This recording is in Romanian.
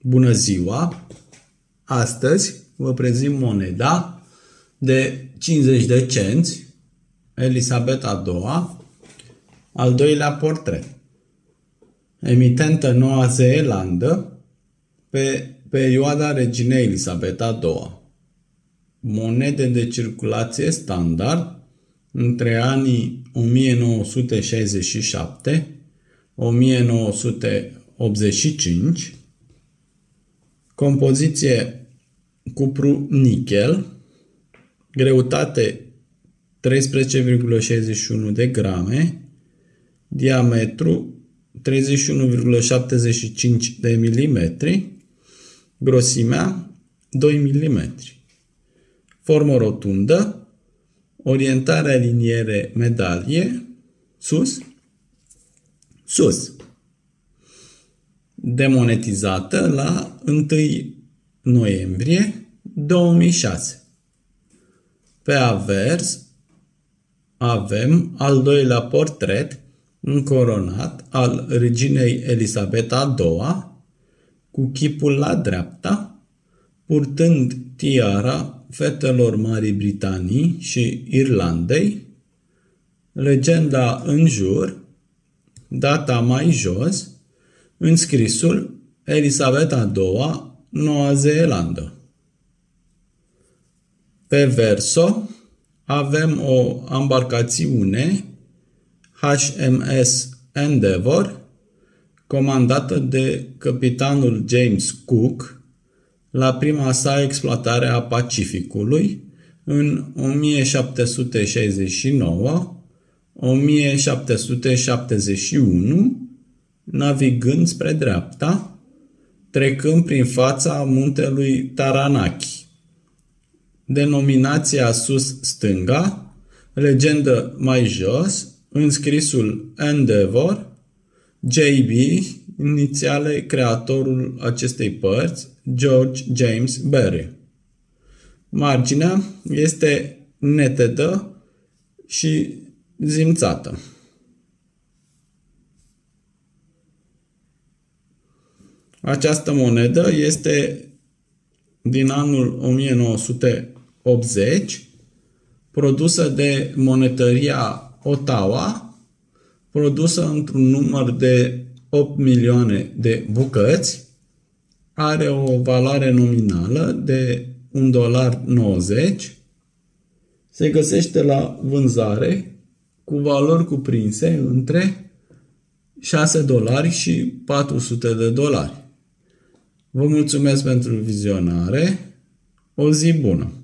Bună ziua! Astăzi vă prezint moneda de 50 de cenți, Elisabeta a II, al doilea portret. Emitentă Noua Zeelandă pe perioada reginei Elisabeta a II. Monede de circulație standard între anii 1967-1985, compoziție cupru-nichel, greutate 13,61 de grame, diametru 31,75 de milimetri, grosimea 2 mm. Formă rotundă, orientarea liniere medalie, sus, sus. Demonetizată la 1 noiembrie 2006. Pe avers avem al doilea portret încoronat al reginei Elisabeta a II, cu chipul la dreapta, purtând tiara fetelor Marii Britanii și Irlandei, legenda în jur, data mai jos, înscrisul Elisabeta a II, Noua Zeelandă. Pe verso avem o ambarcațiune HMS Endeavour, comandată de capitanul James Cook la prima sa exploatare a Pacificului în 1779-1771, navigând spre dreapta, trecând prin fața muntelui Taranaki. Denominația sus stânga, legendă mai jos, înscrisul Endeavour, JB, inițiale creatorul acestei părți, George James Barry. Marginea este netedă și zimțată. Această monedă este din anul 1980, produsă de Monetăria Ottawa, produsă într-un număr de 8 milioane de bucăți, are o valoare nominală de $1,90, se găsește la vânzare cu valori cuprinse între $6 și $400. Vă mulțumesc pentru vizionare, o zi bună!